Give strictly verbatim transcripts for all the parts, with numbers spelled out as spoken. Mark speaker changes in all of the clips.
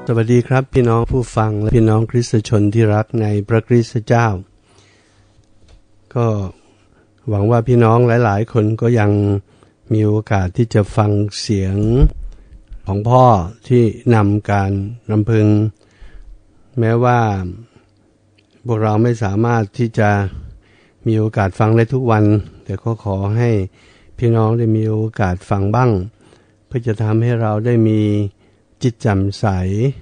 Speaker 1: สวัสดีครับพี่น้องผู้ฟังและพี่น้องคริสตชนที่รักในพระคริสตเจ้าก็หวังว่าพี่น้องหลายๆคนก็ยังมีโอกาสที่จะฟังเสียงของพ่อที่นำการรำพึงแม้ว่าพวกเราไม่สามารถที่จะมีโอกาสฟังได้ทุกวันแต่ก็ขอให้พี่น้องได้มีโอกาสฟังบ้างเพื่อจะทำให้เราได้มีจิตแจ่มใส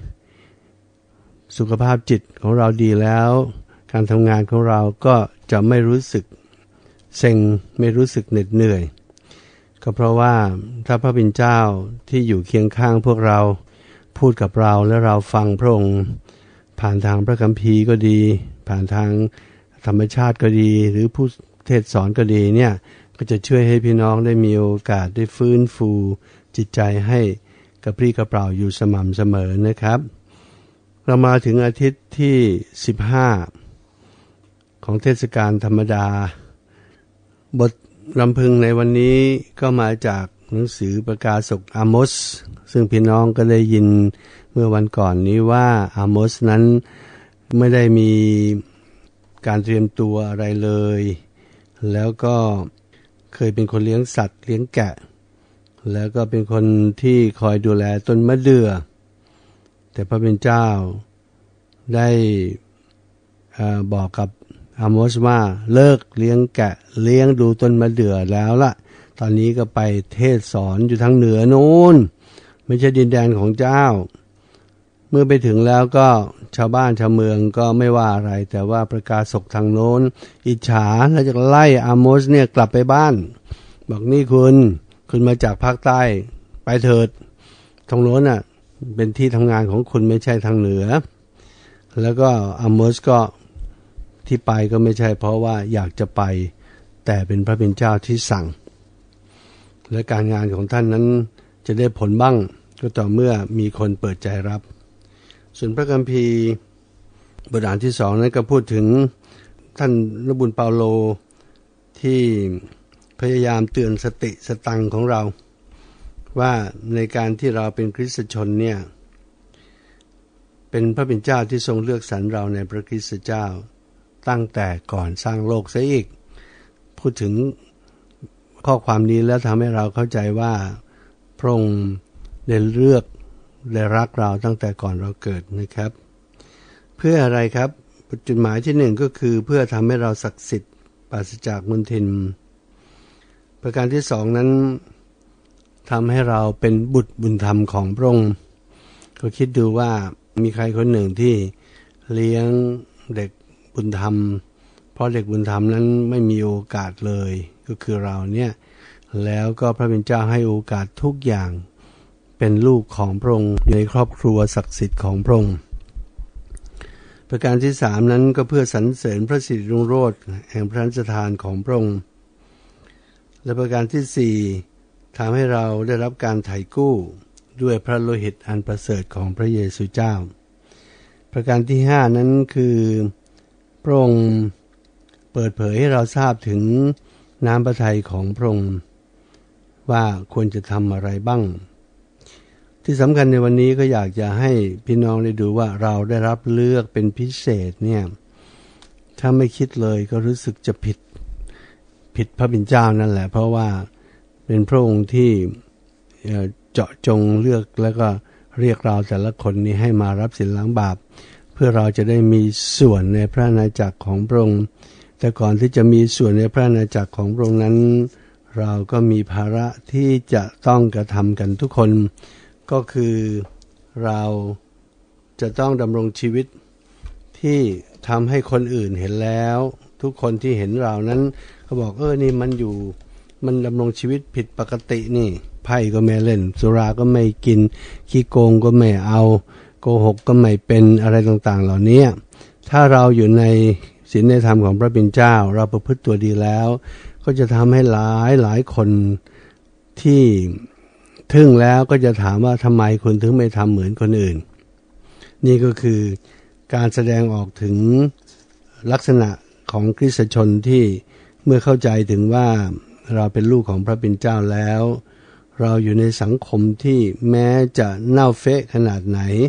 Speaker 1: สุขภาพจิตของเราดีแล้วการทำงานของเราก็จะไม่รู้สึกเซ็งไม่รู้สึกเหน็ดเหนื่อยก็เพราะว่าถ้าพระบิดาเจ้าที่อยู่เคียงข้างพวกเราพูดกับเราและเราฟังพระองค์ผ่านทางพระคัมภีร์ก็ดีผ่านทางธรรมชาติก็ดีหรือผู้เทศสอนก็ดีเนี่ยก็จะช่วยให้พี่น้องได้มีโอกาสได้ฟื้นฟูจิตใจให้กระปรี้กระเปร่าอยู่สม่ำเสมอนะครับเรามาถึงอาทิตย์ที่สิบห้าของเทศกาลธรรมดาบทรำพึงในวันนี้ก็มาจากหนังสือประกาศกอาโมสซึ่งพี่น้องก็ได้ยินเมื่อวันก่อนนี้ว่าอาโมสนั้นไม่ได้มีการเตรียมตัวอะไรเลยแล้วก็เคยเป็นคนเลี้ยงสัตว์เลี้ยงแกะแล้วก็เป็นคนที่คอยดูแลต้นมะเดื่อแต่พระเป็นเจ้าได้บอกกับอาโมสว่าเลิกเลี้ยงแกะเลี้ยงดูต้นมะเดื่อแล้วล่ะตอนนี้ก็ไปเทศสอนอยู่ทางเหนือโน้นไม่ใช่ดินแดนของเจ้าเมื่อไปถึงแล้วก็ชาวบ้านชาวเมืองก็ไม่ว่าอะไรแต่ว่าประกาศกทางโน้นอิจฉาแล้วจะไล่อาโมสเนี่ยกลับไปบ้านบอกนี่คุณคุณมาจากภาคใต้ไปเถิดทางโน้นน่ะเป็นที่ทำงานของคุณไม่ใช่ทางเหนือแล้วก็อาโมสก็ที่ไปก็ไม่ใช่เพราะว่าอยากจะไปแต่เป็นพระเป็นเจ้าที่สั่งและการงานของท่านนั้นจะได้ผลบ้างก็ต่อเมื่อมีคนเปิดใจรับส่วนพระคัมภีร์บทอ่านที่สองนั้นก็พูดถึงท่านนบุญเปาโลที่พยายามเตือนสติสตังของเราว่าในการที่เราเป็นคริสตชนเนี่ยเป็นพระเป็นเจ้าที่ทรงเลือกสรรเราในพระคริสตเจ้าตั้งแต่ก่อนสร้างโลกซะอีกพูดถึงข้อความนี้แล้วทำให้เราเข้าใจว่าพระองค์ได้เลือกได้รักเราตั้งแต่ก่อนเราเกิดนะครับเพื่ออะไรครับจุดหมายที่หนึ่งก็คือเพื่อทำให้เราศักดิ์สิทธิ์ปราศจากมลทินประการที่สองนั้นทำให้เราเป็นบุตรบุญธรรมของพระองค์ก็คิดดูว่ามีใครคนหนึ่งที่เลี้ยงเด็กบุญธรรมเพราะเด็กบุญธรรมนั้นไม่มีโอกาสเลยก็คือเราเนี่ยแล้วก็พระเป็นเจ้าให้โอกาสทุกอย่างเป็นลูกของพระองค์ในครอบครัวศักดิ์สิทธิ์ของพระองค์ประการที่สามนั้นก็เพื่อสรรเสริญพระสิริรุ่งโรจน์แห่งพระราชทานของพระองค์และประการที่สี่ทำให้เราได้รับการไถ่กู้ด้วยพระโลหิตอันประเสริฐของพระเยซูเจ้าประการที่ห้านั้นคือพระองค์เปิดเผยให้เราทราบถึงน้ำพระทัยของพระองค์ว่าควรจะทำอะไรบ้างที่สำคัญในวันนี้ก็อยากจะให้พี่น้องได้ดูว่าเราได้รับเลือกเป็นพิเศษเนี่ยถ้าไม่คิดเลยก็รู้สึกจะผิดผิดพระบิดาเจ้านั่นแหละเพราะว่าเป็นพระองค์ที่เจาะจงเลือกแล้วก็เรียกเราแต่ละคนนี้ให้มารับสินล้างบาปเพื่อเราจะได้มีส่วนในพระอาณาจักรของพระองค์แต่ก่อนที่จะมีส่วนในพระอาณาจักรของพระองค์นั้นเราก็มีภาระที่จะต้องกระทำกันทุกคนก็คือเราจะต้องดำรงชีวิตที่ทำให้คนอื่นเห็นแล้วทุกคนที่เห็นเรานั้นเขาบอกเออนี่มันอยู่มันดำรงชีวิตผิดปกตินี่ไพ่ก็ไม่เล่นสุราก็ไม่กินขี้โกงก็ไม่เอาโกหกก็ไม่เป็นอะไรต่างๆเหล่านี้ถ้าเราอยู่ในศีลในธรรมของพระบิดาเจ้าเราประพฤติตัวดีแล้วก็จะทำให้หลายหลายคนที่ทึ่งแล้วก็จะถามว่าทำไมคุณถึงไม่ทำเหมือนคนอื่นนี่ก็คือการแสดงออกถึงลักษณะของคริสตชนที่เมื่อเข้าใจถึงว่าเราเป็นลูกของพระบิดาเจ้าแล้ว เราอยู่ในสังคมที่แม้จะเน่าเฟะขนาดไหน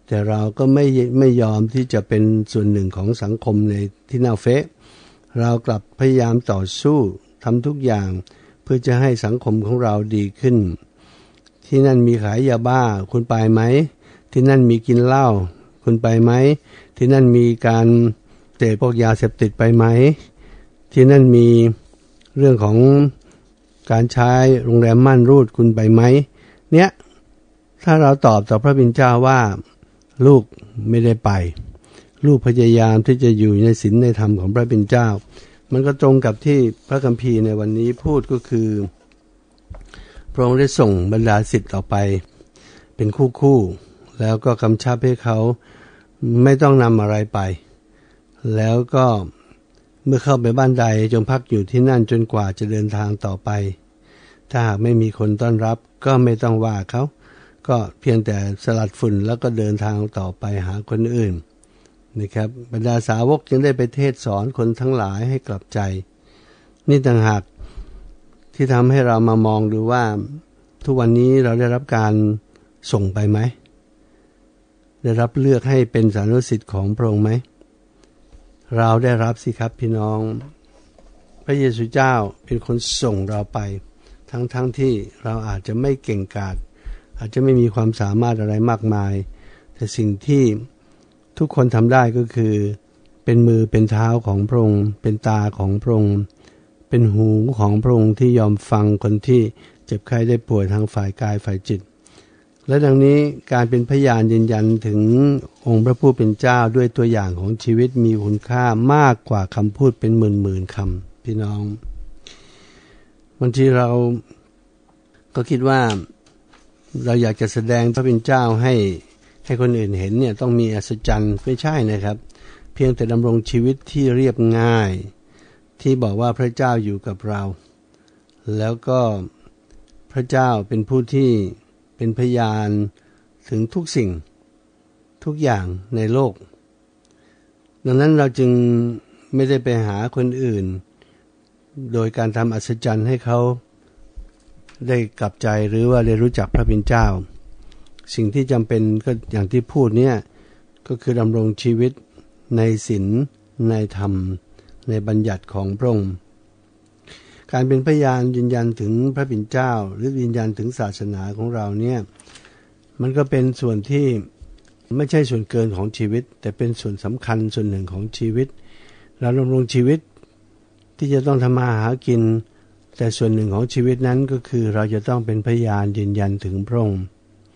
Speaker 1: แต่เราก็ไม่ไม่ยอมที่จะเป็นส่วนหนึ่งของสังคมในที่น่าเฟะเรากลับพยายามต่อสู้ทำทุกอย่างเพื่อจะให้สังคมของเราดีขึ้นที่นั่นมีขายยาบ้าคุณไปไหมที่นั่นมีกินเหล้าคุณไปไหมที่นั่นมีการเสพพวกยาเสพติดไปไหมที่นั่นมีเรื่องของการใช้โรงแรมม่านรูดคุณไปไหมเนี่ยถ้าเราตอบต่อพระบิดาเจ้าว่าลูกไม่ได้ไปลูกพยายามที่จะอยู่ในศีลในธรรมของพระบิดาเจ้ามันก็ตรงกับที่พระคัมภีร์ในวันนี้พูดก็คือพระองค์ได้ส่งบรรดาศิษย์ออกไปเป็นคู่ๆแล้วก็กำชับให้เขาไม่ต้องนำอะไรไปแล้วก็เมื่อเข้าไปบ้านใดจงพักอยู่ที่นั่นจนกว่าจะเดินทางต่อไปถ้าหากไม่มีคนต้อนรับก็ไม่ต้องว่าเขาก็เพียงแต่สลัดฝุ่นแล้วก็เดินทางต่อไปหาคนอื่นนะครับบรรดาสาวกจึงได้ไปเทศสอนคนทั้งหลายให้กลับใจนี่ต่างหากที่ทำให้เรามามองดูว่าทุกวันนี้เราได้รับการส่งไปไหมได้รับเลือกให้เป็นสานุสิทธิ์ของพระองค์ไหมเราได้รับสิครับพี่น้องพระเยซูเจ้าเป็นคนส่งเราไปทั้งๆ ท, ที่เราอาจจะไม่เก่งกาจอาจจะไม่มีความสามารถอะไรมากมายแต่สิ่งที่ทุกคนทำได้ก็คือเป็นมือเป็นเท้าของพระองค์เป็นตาของพระองค์เป็นหูของพระองค์ที่ยอมฟังคนที่เจ็บไข้ได้ป่วยทางฝ่ายกายฝ่ายจิตและดังนี้การเป็นพยานยืนยันถึงองค์พระผู้เป็นเจ้าด้วยตัวอย่างของชีวิตมีคุณค่ามากกว่าคำพูดเป็นหมื่นๆคำพี่น้องบางทีเราก็คิดว่าเราอยากจะแสดงพระเป็นเจ้าให้ให้คนอื่นเห็นเนี่ยต้องมีอัศจรรย์ไม่ใช่นะครับเพียงแต่ดำรงชีวิตที่เรียบง่ายที่บอกว่าพระเจ้าอยู่กับเราแล้วก็พระเจ้าเป็นผู้ที่เป็นพยานถึงทุกสิ่งทุกอย่างในโลกดังนั้นเราจึงไม่ได้ไปหาคนอื่นโดยการทำอัศจรรย์ให้เขาได้กลับใจหรือว่าได้รู้จักพระบิดาเจ้าสิ่งที่จำเป็นก็อย่างที่พูดเนี่ยก็คือดำรงชีวิตในศีลในธรรมในบัญญัติของพระองค์การเป็นพยานยืนยันถึงพระบิดาเจ้าหรือยืนยันถึงศาสนาของเราเนี่ยมันก็เป็นส่วนที่ไม่ใช่ส่วนเกินของชีวิตแต่เป็นส่วนสำคัญส่วนหนึ่งของชีวิตเราดำรงชีวิตที่จะต้องทำมาหากินแต่ส่วนหนึ่งของชีวิตนั้นก็คือเราจะต้องเป็นพยานยืนยันถึงพระองค์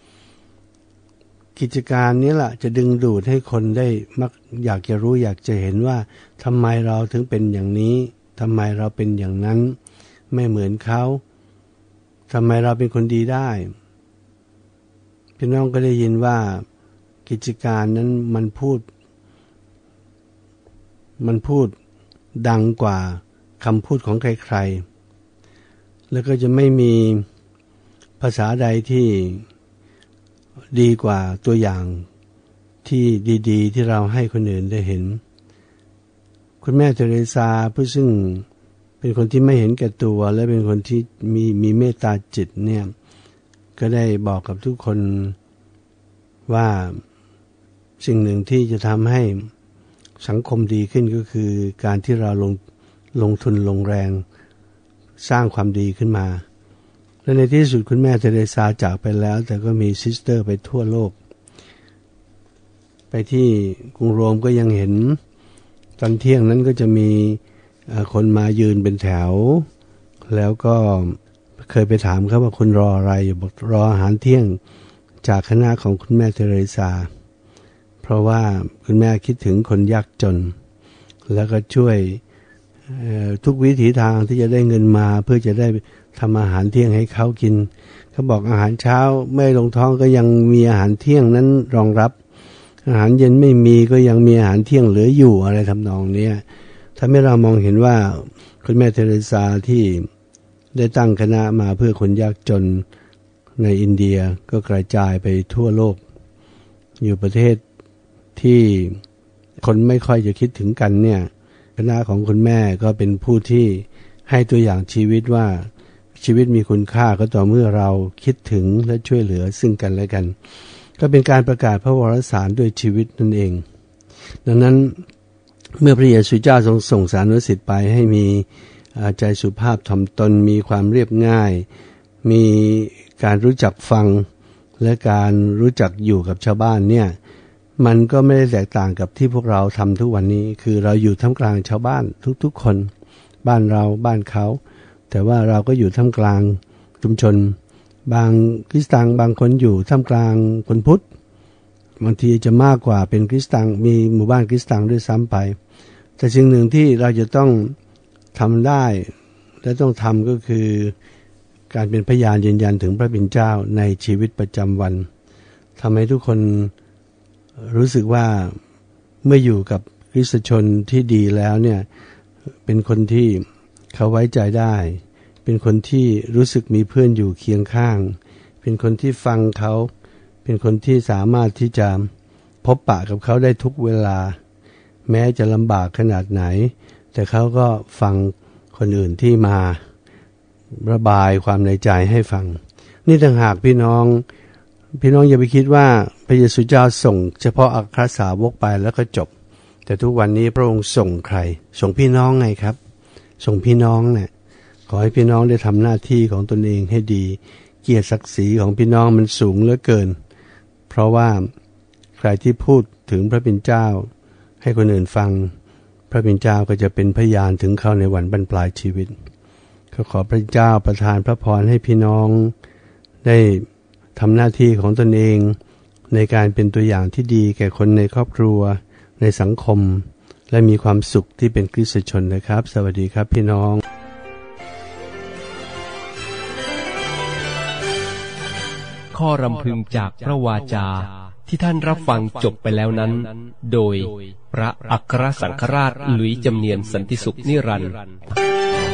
Speaker 1: กิจการนี้แหละจะดึงดูดให้คนได้มักอยากจะรู้อยากจะเห็นว่าทำไมเราถึงเป็นอย่างนี้ทำไมเราเป็นอย่างนั้นไม่เหมือนเขาทำไมเราเป็นคนดีได้พี่น้องก็ได้ยินว่ากิจการนั้นมันพูดมันพูดดังกว่าคำพูดของใครๆแล้วก็จะไม่มีภาษาใดที่ดีกว่าตัวอย่างที่ดีๆที่เราให้คนอื่นได้เห็นคุณแม่เทเรซาผู้ซึ่งเป็นคนที่ไม่เห็นแก่ตัวและเป็นคนที่มีมีเมตตาจิตเนี่ยก็ได้บอกกับทุกคนว่าสิ่งหนึ่งที่จะทำให้สังคมดีขึ้นก็คือการที่เราลงลงทุนลงแรงสร้างความดีขึ้นมาและในที่สุดคุณแม่เทเรซาจากไปแล้วแต่ก็มีซิสเตอร์ไปทั่วโลกไปที่กรุงโรมก็ยังเห็นตอนเที่ยงนั้นก็จะมีคนมายืนเป็นแถวแล้วก็เคยไปถามเขาว่าคุณรออะไรอยู่บอกรออาหารเที่ยงจากคณะของคุณแม่เทเรซาเพราะว่าคุณแม่คิดถึงคนยากจนแล้วก็ช่วยทุกวิถีทางที่จะได้เงินมาเพื่อจะได้ทำอาหารเที่ยงให้เขากินเขาบอกอาหารเช้าไม่ลงท้องก็ยังมีอาหารเที่ยงนั้นรองรับอาหารเย็นไม่มีก็ยังมีอาหารเที่ยงเหลืออยู่อะไรทำนองนี้ทำให้เรามองเห็นว่าคุณแม่เทเรซาที่ได้ตั้งคณะมาเพื่อคนยากจนในอินเดียก็กระจายไปทั่วโลกอยู่ประเทศที่คนไม่ค่อยจะคิดถึงกันเนี่ยคณะของคุณแม่ก็เป็นผู้ที่ให้ตัวอย่างชีวิตว่าชีวิตมีคุณค่าก็ต่อเมื่อเราคิดถึงและช่วยเหลือซึ่งกันและกันก็เป็นการประกาศพระวรสารด้วยชีวิตนั่นเองดังนั้นเมื่อพระเยซูเจ้าทรงส่งสานุสิทธิ์ไปให้มีใจสุภาพถ่อมตนมีความเรียบง่ายมีการรู้จักฟังและการรู้จักอยู่กับชาวบ้านเนี่ยมันก็ไม่ได้แตกต่างกับที่พวกเราทำทุกวันนี้คือเราอยู่ท่ามกลางชาวบ้านทุกๆคนบ้านเราบ้านเขาแต่ว่าเราก็อยู่ท่ามกลางชุมชนบางคริสตจักรบางคนอยู่ท่ามกลางคนพุทธบางทีจะมากกว่าเป็นคริสตจักรมีหมู่บ้านคริสตจักรด้วยซ้ำไปแต่สิ่งหนึ่งที่เราจะต้องทำได้และต้องทำก็คือการเป็นพยานยืนยันถึงพระบิดาเจ้าในชีวิตประจำวันทำให้ทุกคนรู้สึกว่าเมื่ออยู่กับคริสตชนที่ดีแล้วเนี่ยเป็นคนที่เขาไว้ใจได้เป็นคนที่รู้สึกมีเพื่อนอยู่เคียงข้างเป็นคนที่ฟังเขาเป็นคนที่สามารถที่จะพบปะกับเขาได้ทุกเวลาแม้จะลำบากขนาดไหนแต่เขาก็ฟังคนอื่นที่มาระบายความในใจให้ฟังนี่ต่างหากพี่น้องพี่น้องอย่าไปคิดว่าพระเยซูเจ้าส่งเฉพาะอัครสาวกไปแล้วก็จบแต่ทุกวันนี้พระองค์ส่งใครส่งพี่น้องไงครับส่งพี่น้องเนี่ยขอให้พี่น้องได้ทำหน้าที่ของตนเองให้ดีเกียรติศักดิ์ศรีของพี่น้องมันสูงเหลือเกินเพราะว่าใครที่พูดถึงพระบิดาเจ้าให้คนอื่นฟังพระบิดาเจ้าก็จะเป็นพยานถึงเขาในวันบรรปลายชีวิตก็ขอพระเจ้าประทานพระพรให้พี่น้องได้ทำหน้าที่ของตนเองในการเป็นตัวอย่างที่ดีแก่คนในครอบครัวในสังคมและมีความสุขที่เป็นคริสตชนนะครับสวัสดีครับพี่น้อง
Speaker 2: ข้อรำพึงจากพระวาจาที่ท่านรับฟังจบไปแล้วนั้นโดยพระอัครสังฆราชหลุยส์จำเนียนสันติสุขนิรันดร์